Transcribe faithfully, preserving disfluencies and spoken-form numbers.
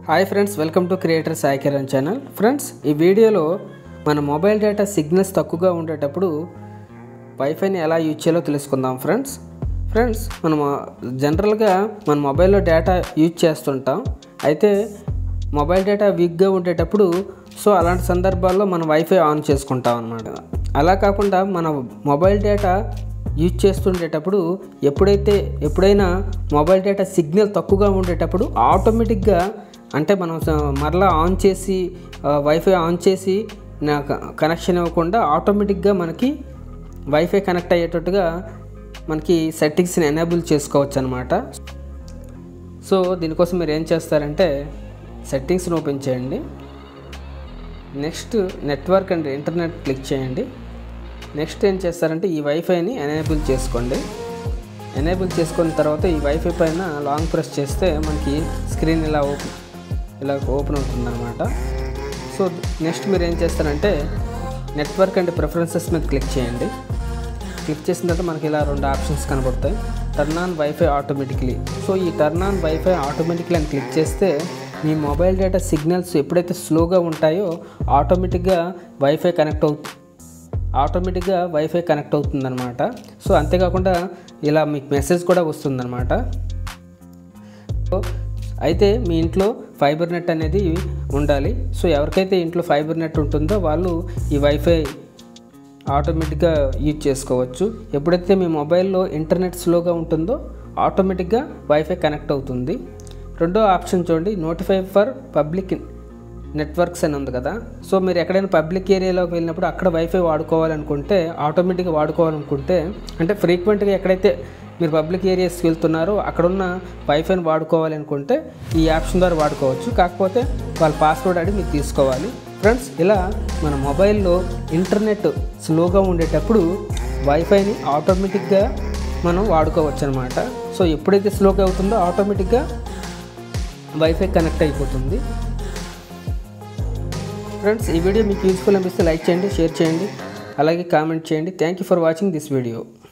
Hi friends, welcome to creator Sai Kiran channel. Friends, ఈ వీడియోలో మన మొబైల్ డేటా సిగ్నల్స్ తక్కువగా ఉండేటప్పుడు వైఫైని ఎలా యూజ్ చేయాలో తెలుసుకుందాం. ఫ్రెండ్స్ ఫ్రెండ్స్ మనం జనరల్గా మన మొబైల్లో డేటా యూజ్ చేస్తుంటాం. అయితే మొబైల్ డేటా వీక్గా ఉండేటప్పుడు సో అలాంటి సందర్భాల్లో మనం వైఫై ఆన్ చేసుకుంటాం అన్నమాట. అలా కాకుండా మన మొబైల్ డేటా యూజ్ చేస్తుండేటప్పుడు ఎప్పుడైతే ఎప్పుడైనా మొబైల్ డేటా సిగ్నల్ తక్కువగా ఉండేటప్పుడు ఆటోమేటిక్గా అంటే మనం మరలా ఆన్ చేసి వైఫై ఆన్ చేసి కనెక్షన్ ఇవ్వకుండా ఆటోమేటిక్గా మనకి వైఫై కనెక్ట్ అయ్యేటట్టుగా మనకి సెట్టింగ్స్ని ఎనేబుల్ చేసుకోవచ్చు అనమాట. సో దీనికోసం మీరు ఏం చేస్తారంటే సెట్టింగ్స్ని ఓపెన్ చేయండి. Next network and internet click చేయండి. నెక్స్ట్ ఏం చేస్తారంటే ఈ వైఫైని ఎనేబుల్ చేసుకోండి. ఎనేబుల్ చేసుకున్న తర్వాత ఈ వైఫై పైన లాంగ్ ప్రెస్ చేస్తే మనకి స్క్రీన్ ఇలా ఓపెన్ ఇలా ఓపెన్ అవుతుంది అనమాట. సో నెక్స్ట్ మీరు ఏం చేస్తారంటే నెట్వర్క్ అండ్ ప్రిఫరెన్సెస్ మీద క్లిక్ చేయండి. క్లిక్ చేసిన తర్వాత మనకి ఇలా రెండు ఆప్షన్స్ కనబడతాయి. Turn on wifi automatically. So ఈ టర్న్ ఆన్ వైఫై ఆటోమేటిక్లీ అని క్లిక్ చేస్తే మీ మొబైల్ డేటా సిగ్నల్స్ ఎప్పుడైతే స్లోగా ఉంటాయో ఆటోమేటిక్గా వైఫై కనెక్ట్ అవుతుంది ఆటోమేటిక్గా వైఫై కనెక్ట్ అవుతుందన్నమాట. సో అంతేకాకుండా ఇలా మీకు మెసేజ్ కూడా వస్తుందన్నమాట. సో అయితే మీ ఇంట్లో ఫైబర్ నెట్ అనేది ఉండాలి. సో ఎవరికైతే ఇంట్లో ఫైబర్ నెట్ ఉంటుందో వాళ్ళు ఈ వైఫై ఆటోమేటిక్గా యూజ్ చేసుకోవచ్చు. ఎప్పుడైతే మీ మొబైల్లో ఇంటర్నెట్ స్లోగా ఉంటుందో ఆటోమేటిక్గా వైఫై కనెక్ట్ అవుతుంది. రెండో ఆప్షన్ చూడండి, నోటిఫై ఫర్ పబ్లిక్ నెట్వర్క్స్ అని ఉంది కదా. సో మీరు ఎక్కడైనా పబ్లిక్ ఏరియాలోకి వెళ్ళినప్పుడు అక్కడ వైఫై వాడుకోవాలనుకుంటే ఆటోమేటిక్గా వాడుకోవాలనుకుంటే అంటే ఫ్రీక్వెంట్గా ఎక్కడైతే మీరు పబ్లిక్ ఏరియాస్కి వెళ్తున్నారో అక్కడున్న వైఫైని వాడుకోవాలనుకుంటే ఈ ఆప్షన్ ద్వారా వాడుకోవచ్చు. కాకపోతే వాళ్ళ పాస్వర్డ్ అడిగి మీరు తీసుకోవాలి. ఫ్రెండ్స్, ఇలా మన మొబైల్లో ఇంటర్నెట్ స్లోగా ఉండేటప్పుడు వైఫైని ఆటోమేటిక్గా మనం వాడుకోవచ్చు అనమాట. సో ఎప్పుడైతే స్లోగా అవుతుందో ఆటోమేటిక్గా వైఫై కనెక్ట్ అయిపోతుంది. ఫ్రెండ్స్, ఈ వీడియో మీకు యూస్ఫుల్ అనిపిస్తే లైక్ చేయండి, షేర్ చేయండి, అలాగే కామెంట్ చేయండి. Thank you for watching this video.